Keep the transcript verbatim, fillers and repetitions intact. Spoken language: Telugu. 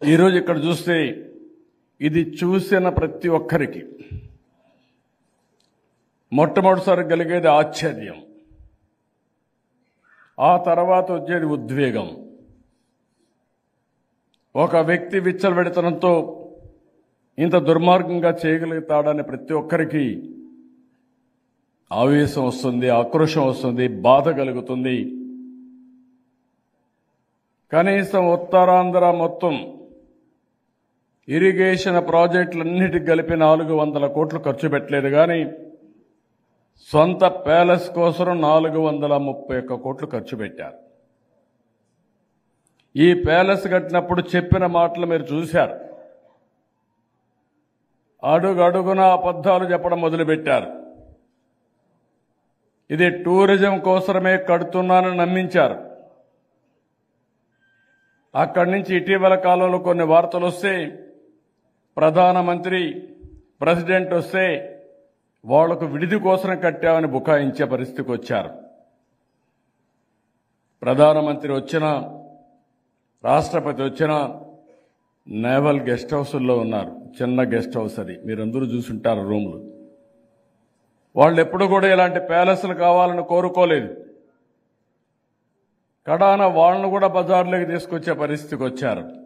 ఈరోజు ఇక్కడ చూస్తే ఇది చూసిన ప్రతి ఒక్కరికి మొట్టమొదటిసారి కలిగేది ఆశ్చర్యం, ఆ తర్వాత వచ్చేది ఉద్వేగం. ఒక వ్యక్తి విచ్చలవిడితనంతో ఇంత దుర్మార్గంగా చేయగలుగుతాడని ప్రతి ఒక్కరికి ఆవేశం వస్తుంది, ఆక్రోశం వస్తుంది, బాధ కలుగుతుంది. కనీసం ఉత్తరాంధ్ర మొత్తం ఇరిగేషన్ ప్రాజెక్టులన్నిటికి కలిపి నాలుగు వందల కోట్లు ఖర్చు పెట్టలేదు, కానీ సొంత ప్యాలెస్ కోసం నాలుగు వందల ముప్పై ఒక్క కోట్లు ఖర్చు పెట్టారు. ఈ ప్యాలెస్ కట్టినప్పుడు చెప్పిన మాటలు మీరు చూశారు. అడుగు అడుగున అబద్ధాలు చెప్పడం మొదలుపెట్టారు. ఇది టూరిజం కోసమే కడుతున్నానని నమ్మించారు. అక్కడి నుంచి ఇటీవల కాలంలో కొన్ని వార్తలు వస్తే ప్రధానమంత్రి ప్రెసిడెంట్ వస్తే వాళ్లకు విడిది కోసం కట్టామని బుకాయించే పరిస్థితికి వచ్చారు. ప్రధానమంత్రి వచ్చినా రాష్ట్రపతి వచ్చినా నేవల్ గెస్ట్ హౌస్ల్లో ఉన్నారు. చిన్న గెస్ట్ హౌస్ అది, మీరందరూ చూసుంటారు రూములు. వాళ్ళు ఎప్పుడు కూడా ఇలాంటి ప్యాలెస్లు కావాలని కోరుకోలేదు. కడాన వాళ్ళను కూడా బజార్లోకి తీసుకొచ్చే పరిస్థితికి వచ్చారు.